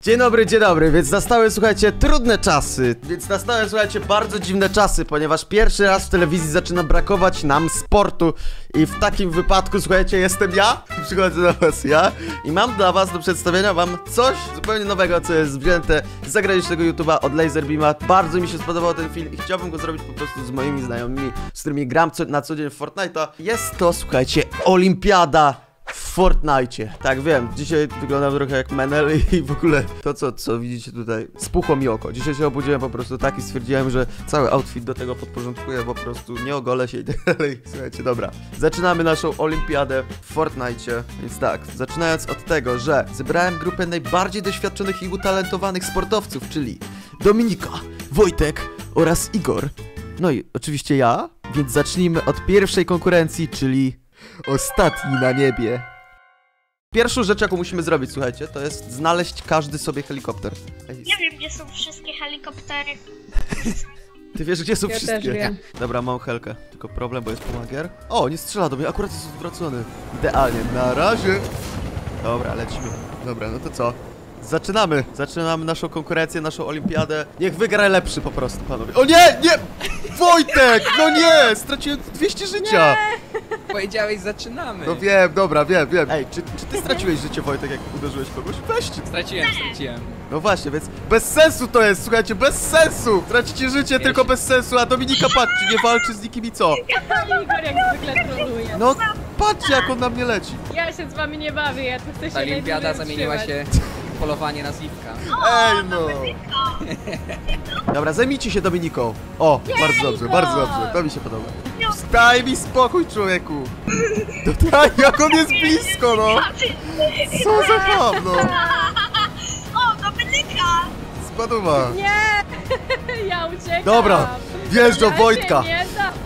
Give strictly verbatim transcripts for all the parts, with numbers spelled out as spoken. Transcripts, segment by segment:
Dzień dobry, dzień dobry, więc nastały, słuchajcie, trudne czasy. Więc nastały, słuchajcie, bardzo dziwne czasy, ponieważ pierwszy raz w telewizji zaczyna brakować nam sportu. I w takim wypadku, słuchajcie, jestem ja, przychodzę do was ja i mam dla was do przedstawienia wam coś zupełnie nowego, co jest wzięte z zagranicznego YouTube'a od Laserbeama. Bardzo mi się spodobał ten film i chciałbym go zrobić po prostu z moimi znajomymi, z którymi gram co, na co dzień w Fortnite'a. Jest to, słuchajcie, olimpiada w Fortnite'cie. Tak, wiem, dzisiaj wyglądam trochę jak menel i w ogóle to, co, co widzicie tutaj, spuchło mi oko. Dzisiaj się obudziłem po prostu tak i stwierdziłem, że cały outfit do tego podporządkuję, po prostu nie ogolę się i tak dalej. Słuchajcie, dobra. Zaczynamy naszą olimpiadę w Fortnite'cie. Więc tak, zaczynając od tego, że zebrałem grupę najbardziej doświadczonych i utalentowanych sportowców, czyli Dominika, Wojtek oraz Igor. No i oczywiście ja, więc zacznijmy od pierwszej konkurencji, czyli ostatni na niebie. Pierwszą rzecz, jaką musimy zrobić, słuchajcie, to jest znaleźć każdy sobie helikopter. Ej, nie wiem, gdzie są wszystkie helikoptery. Ty wiesz, gdzie są ja wszystkie? Też wiem. Dobra, mam helkę. Tylko problem, bo jest pomagier. O, nie strzela do mnie, akurat jest odwrócony. Idealnie, na razie. Dobra, lecimy. Dobra, no to co? Zaczynamy. Zaczynamy naszą konkurencję, naszą olimpiadę. Niech wygra lepszy po prostu, panowie. O nie, nie! Wojtek! No nie! Straciłem dwieście życia! Nie. Powiedziałeś, zaczynamy. No wiem, dobra, wiem, wiem. Ej, czy, czy ty straciłeś życie, Wojtek, jak uderzyłeś kogoś? Weź. Straciłem, straciłem. No właśnie, więc bez sensu to jest, słuchajcie, bez sensu! Tracicie życie, tylko bez sensu, a Dominika, patrzcie, nie walczy z nikim i co? Igor jak zwykle troluje. No, patrzcie, jak on na mnie leci. Ja się z wami nie bawię, ja tu chcę się Ta olimpiada najdłużej zamieniła utrzymać. się w polowanie na Zipka. Ej, no! Dobra, zajmijcie się Dominiką. O, bardzo dobrze, bardzo dobrze, to mi się podoba. Daj mi spokój, człowieku! No tak, jak on jest blisko, no! Co za ham, no! O, Dominika! Spaduma! Nie! Ja uciekam! Dobra, wjeżdżam Ja Wojtka! się nie dam.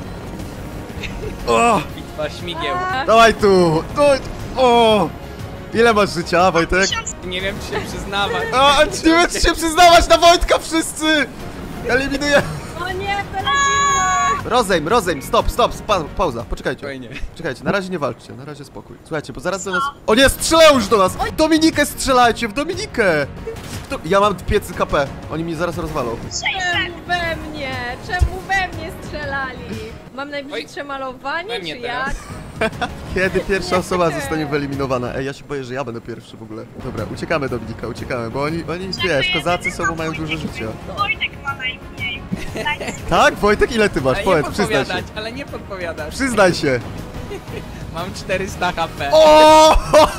O, Bitwa śmigieł. dawaj tu! No, o! Ile masz życia, Wojtek? Nie wiem, czy się przyznawać. A, nie wiem, czy się przyznawać na Wojtka wszyscy! Eliminuję! O nie, to lecimy! Rozejm, rozejm, stop, stop, pa pauza, poczekajcie. Spokojnie. Czekajcie, na razie nie walczcie, na razie spokój. Słuchajcie, bo zaraz do nas... O nie, strzelają już do nas! W Dominikę strzelajcie, w Dominikę! Do... Ja mam piecy K P, oni mnie zaraz rozwalą. Czemu we mnie? Czemu we mnie strzelali? Mam najbliższe Oj, malowanie, we mnie czy teraz. jak? Kiedy pierwsza osoba zostanie wyeliminowana? Ej, ja się boję, że ja będę pierwszy w ogóle. Dobra, uciekamy Dominika, uciekamy, bo oni, oni wiesz, kozacy sobą mają dużo życia. Wojtek ma najmniej. Tak? Wojtek, ile ty masz? Ale nie Powiedz, przyznaj się. podpowiadać, ale nie podpowiadasz. Przyznaj się. Mam czterysta H P. O!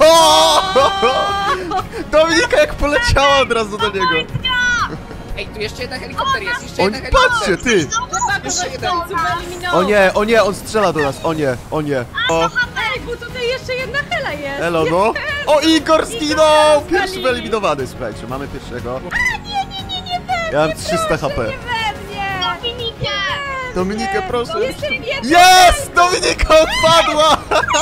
Dominika jak poleciała od razu do niego. Ej, tu jeszcze jeden helikopter jest, jeszcze Oni, jeden helikopter. patrzcie, ty! Jeszcze W jeden. końcu wyeliminował. O nie, o nie, on strzela do nas, o nie, o nie. O, Ej, bo tutaj jeszcze jedna hela jest! elo no. O, Igor zginął! Pierwszy Zwalili. wyeliminowany, słuchajcie, mamy pierwszego. Nie, nie, nie, nie we mnie! Ja mam trzysta H P. Nie we mnie! Dominikę! Dominikę, proszę. Jestem jedna! Jest! Dominika odpadła!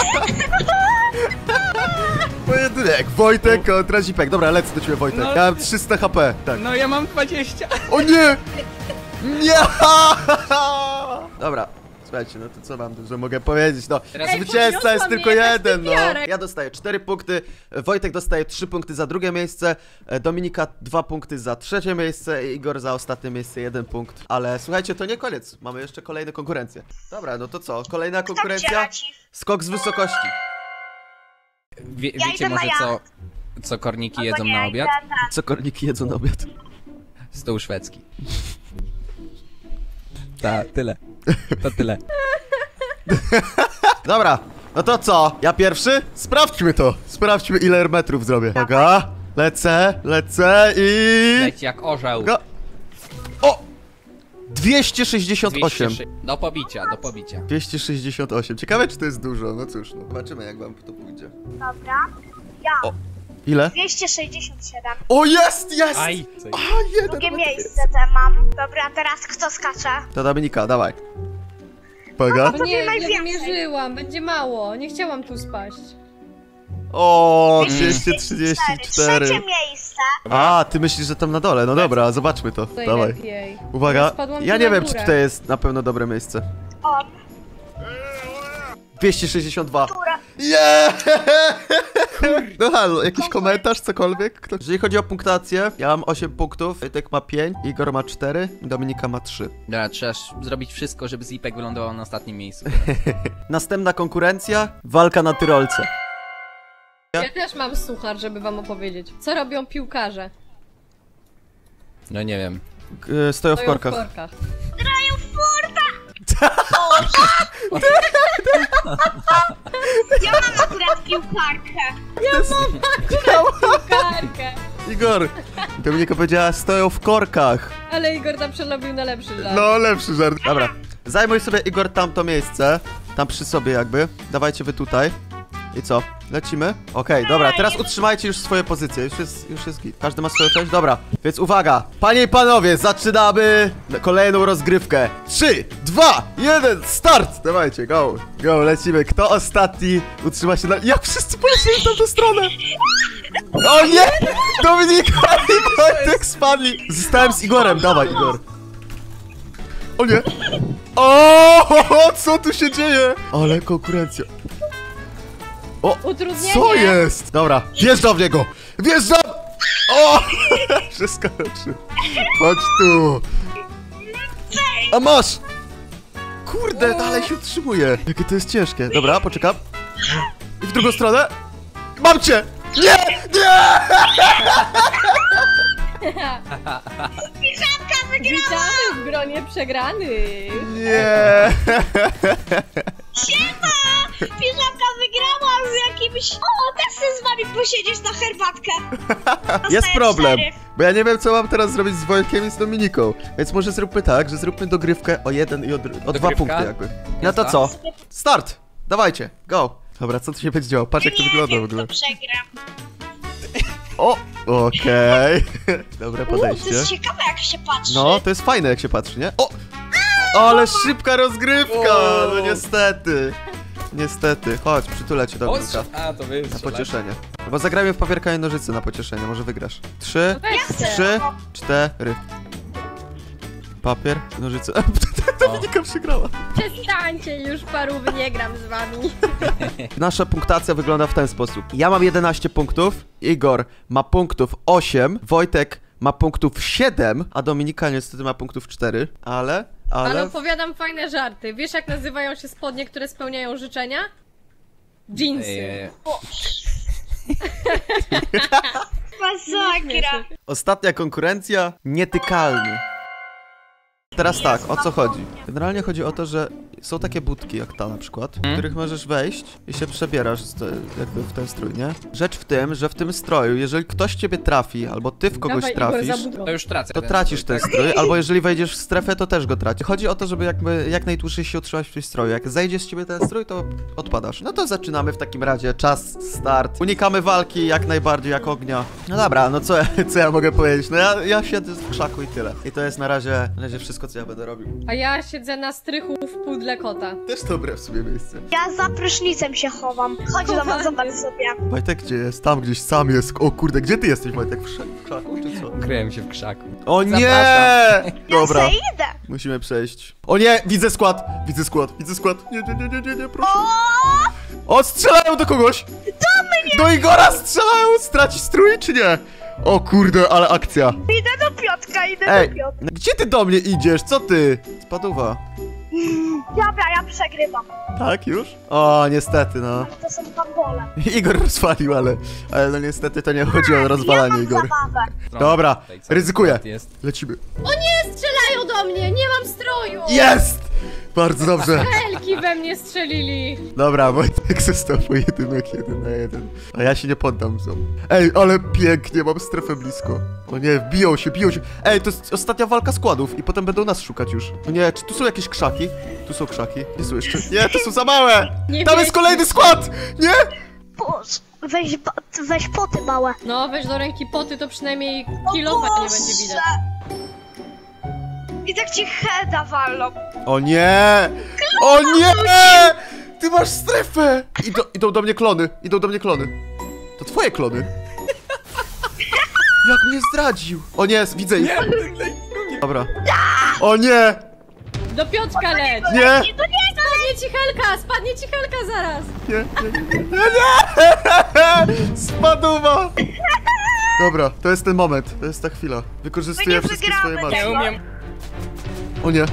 Pojedynek, Wojtek kontra Zipek. Dobra, lecę do ciebie, Wojtek. No. Ja mam trzysta H P, tak. No ja mam dwadzieścia. O nie! Nie! Dobra, słuchajcie, no to co wam dużo mogę powiedzieć, no. Teraz Ej, Zwycięzca jest podniosła tylko mnie jakaś jeden, no. typiarek. Ja dostaję cztery punkty, Wojtek dostaje trzy punkty za drugie miejsce, Dominika dwa punkty za trzecie miejsce i Igor za ostatnie miejsce jeden punkt. Ale słuchajcie, to nie koniec, mamy jeszcze kolejne konkurencje. Dobra, no to co, kolejna konkurencja? Skok z wysokości. Wie, Ja wiecie idę na może co, jacht. co korniki Albo jedzą nie, na idę obiad? na- Co korniki jedzą na obiad? Stół szwedzki. Ta, tyle. To tyle. Dobra, no to co? Ja pierwszy? Sprawdźmy to. Sprawdźmy, ile metrów zrobię. Uwaga, lecę, lecę i... Leć jak orzeł. Uwaga. O! dwieście sześćdziesiąt osiem. dwieście sześć. Do pobicia, do pobicia. dwieście sześćdziesiąt osiem. Ciekawe, czy to jest dużo. No cóż, no zobaczymy, jak wam to pójdzie. Dobra. Ja. O. Ile? dwieście sześćdziesiąt siedem. O, jest, jest! Aj! A, jeden Drugie metr miejsce te mam. Dobra, teraz kto skacze? To Dominika, dawaj. Uwaga. No nie, nie najwięcej. wymierzyłam, będzie mało. Nie chciałam tu spaść. O, dwieście dwieście trzydzieści cztery. Trzecie miejsce. A, ty myślisz, że tam na dole. No dobra, zobaczmy to. To Dawaj. lepiej. Uwaga. Ja spadłam Ja tu nie na wiem, czy górę. tutaj jest na pewno dobre miejsce. On. dwieście sześćdziesiąt dwa. Która? Yeah! No halo, jakiś komentarz, cokolwiek? Kto... Jeżeli chodzi o punktację, ja mam osiem punktów, Wojtek ma pięć, Igor ma cztery, Dominika ma trzy. Dobra, trzeba zrobić wszystko, żeby Zipek wylądował na ostatnim miejscu. Następna konkurencja, walka na tyrolce. Ja też mam suchar, żeby wam opowiedzieć. Co robią piłkarze? No nie wiem. K- Stoją w Stoją korkach. w korkach. Grają w Forta! Ja mam akurat piłkarkę. Piłkarkę! Igor, Dominika powiedziała, stoją w korkach. Ale Igor tam przerobił na lepszy żart. No, lepszy żart. Dobra, zajmuj sobie, Igor, tamto miejsce. Tam przy sobie jakby. Dawajcie wy tutaj. I co? Lecimy? Okej, dobra, teraz utrzymajcie już swoje pozycje. Już jest, już jest git. Każdy ma swoją część? Dobra. Więc uwaga, panie i panowie, zaczynamy kolejną rozgrywkę. trzy, dwa, jeden, start! Dawajcie, go, go, lecimy. Kto ostatni utrzyma się na... Jak wszyscy polecieli w tamtą stronę? O nie! Dominika i Wojtek spadli. Zostałem z Igorem, dawaj, Igor. O nie! O, co tu się dzieje? Ale konkurencja. O, Utrudnienie. co jest? Dobra, wjeżdżam w niego! Wjeżdżam! O! Przeskoczy. Chodź tu. A masz! Kurde, dalej się utrzymuje. Jakie to jest ciężkie. Dobra, poczekam. I w drugą stronę. Mam cię! Nie! Nie! Piżamka wygrała! Witamy w gronie przegranych. Nie! Siema! Piżamka wygrała z jakimś... O, też chcę z wami posiedzieć na herbatkę. Jest Dostaję problem, cztery. bo ja nie wiem, co mam teraz zrobić z Wojtkiem i z Dominiką. Więc może zróbmy tak, że zróbmy dogrywkę o jeden i o, dru- o dwa Dogrywka? punkty jakby. No to co? Start! Dawajcie, go! Dobra, co tu się będzie działo? Patrz, jak to Nie wygląda wiem, w ogóle. kto przegra. O! Okej. Dobre U, to podejście. jest ciekawe, jak się patrzy. No, to jest fajne, jak się patrzy, nie? O! Ale szybka rozgrywka! O! No niestety. Niestety. Chodź, przytulę cię, O, Dominika. a, to wy Na strzelacie. pocieszenie. Bo zagrajmy w papierka i nożyce na pocieszenie, może wygrasz. Trzy, Weź se. trzy, cztery. Papier, nożyce. Dominika przegrała. Przestańcie już, parówy, nie gram z wami. Nasza punktacja wygląda w ten sposób. Ja mam jedenaście punktów, Igor ma punktów osiem, Wojtek ma punktów siedem, a Dominika niestety ma punktów cztery, ale... Ale Ale... opowiadam fajne żarty. Wiesz, jak nazywają się spodnie, które spełniają życzenia? Jeansy. Eee, Masakra. Ostatnia konkurencja, nietykalny. Teraz tak, o co chodzi? Generalnie chodzi o to, że są takie budki jak ta na przykład, w których możesz wejść i się przebierasz z te, jakby w ten strój, nie? Rzecz w tym, że w tym stroju, jeżeli ktoś ciebie trafi, albo ty w kogoś Dawaj, Igor, trafisz, zabudowę. to już tracę. to ten tracisz strój, ten tak? strój, albo jeżeli wejdziesz w strefę, to też go tracisz. Chodzi o to, żeby jakby jak najdłużej się utrzymać w tym stroju. Jak zejdzie z ciebie ten strój, to odpadasz. No to zaczynamy w takim razie. Czas, start. Unikamy walki jak najbardziej, jak ognia. No dobra, no co, ja- co ja mogę powiedzieć? No ja, ja siedzę w krzaku i tyle. I to jest na razie, na razie wszystko, co ja będę robił. A ja siedzę na strychu w pudle kota. Też dobre w sobie miejsce. Ja za prysznicem się chowam. Chodź do nas, zobacz sobie. Wojtek gdzie jest? Tam gdzieś sam jest. O kurde, gdzie ty jesteś, Wojtek? W krza- w krzaku czy co? Kryłem się w krzaku. O nie! Zapraszam. Dobra, Ja se idę. musimy przejść. O nie, widzę skład, widzę skład, widzę skład. Nie, nie, nie, nie, nie, nie, proszę. O, strzelają do kogoś! Do mnie! Do Igora strzelają! Straci strój czy nie? O kurde, ale akcja. Idę do Piotka, idę Ej, do Piotka. gdzie ty do mnie idziesz? Co ty? Spaduwa. Dobra, ja przegrywam. Tak, już? O, niestety, no. Ale to są bambole. Igor rozwalił, ale, ale no niestety to nie chodzi o rozwalanie, Ja mam Igor. zabawę. Dobra, Tutaj co? ryzykuję. Jest. Lecimy. O nie, strzelają do mnie! Nie mam stroju! Jest! Bardzo dobrze. Helki we mnie strzelili! Dobra, Wojtek został pojedynek jeden na jeden. A ja się nie poddam znowu. Ej, ale pięknie, mam strefę blisko. O nie, biją się, biją się. Ej, to jest ostatnia walka składów i potem będą nas szukać już. O nie, czy tu są jakieś krzaki? Tu są krzaki. Nie są jeszcze. Nie, to są za małe! Nie Tam jest wiecie. kolejny skład! Nie! Pusz, weź, ba- weź poty małe. No, weź do ręki poty, to przynajmniej kilofa nie będzie widać. I tak ci heada walą. O nie! O nie! Ty masz strefę! Idą, idą do mnie klony, idą do mnie klony. To twoje klony. Jak mnie zdradził. O nie, widzę ich. Dobra. O nie! Do Piotrka leć! Nie! Nie, to nie, to Spadnie ci Helka, spadnie ci Helka zaraz. Nie, nie, nie, nie, nie! Spaduwa! Dobra, to jest ten moment, to jest ta chwila. Wykorzystuję My nie wszystkie swoje wygramy macie. tego. Nie umiem. O nie.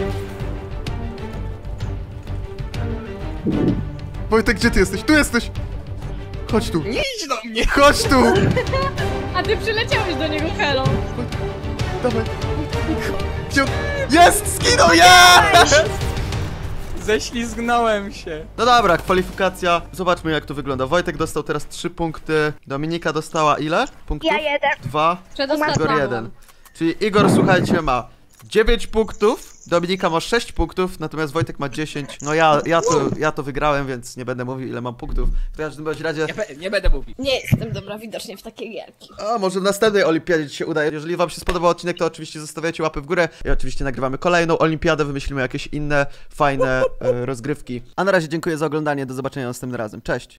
Wojtek, gdzie ty jesteś? Tu jesteś! Chodź tu, Nie idź do mnie! chodź tu! A ty przyleciałeś do niego Helą. Dawaj. Gdzie on- Jest! Skinął! Jest! Ześlizgnąłem się. No dobra, kwalifikacja. Zobaczmy jak to wygląda. Wojtek dostał teraz trzy punkty. Dominika dostała ile? Punktów? Ja jeden. Dwa. Przedostatnią. Igor jeden. Czyli Igor, słuchajcie, ma dziewięć punktów, Dominika ma sześć punktów, natomiast Wojtek ma dziesięć. No ja, ja, to, ja to wygrałem, więc nie będę mówił ile mam punktów. W każdym bądź razie... Nie, be- nie będę mówił. Nie jestem dobra widocznie w takie gierki. A może w następnej olimpiadzie ci się uda. Jeżeli wam się spodobał odcinek, to oczywiście zostawiacie łapy w górę. I oczywiście nagrywamy kolejną olimpiadę, wymyślimy jakieś inne, fajne e, rozgrywki. A na razie dziękuję za oglądanie, do zobaczenia następnym razem. Cześć!